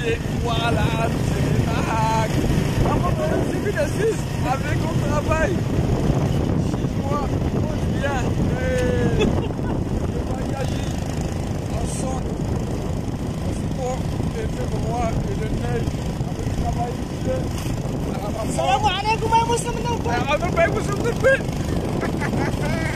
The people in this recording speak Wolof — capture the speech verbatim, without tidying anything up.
Voilà, c'est tac. Après, on suffit de six avec mon travail. Chinois, on vient. Et je voyage ensemble. Au sport, et fait froid et de neige. Avec le travail ici. Salam alaikum, Muslim. I'm a Muslim.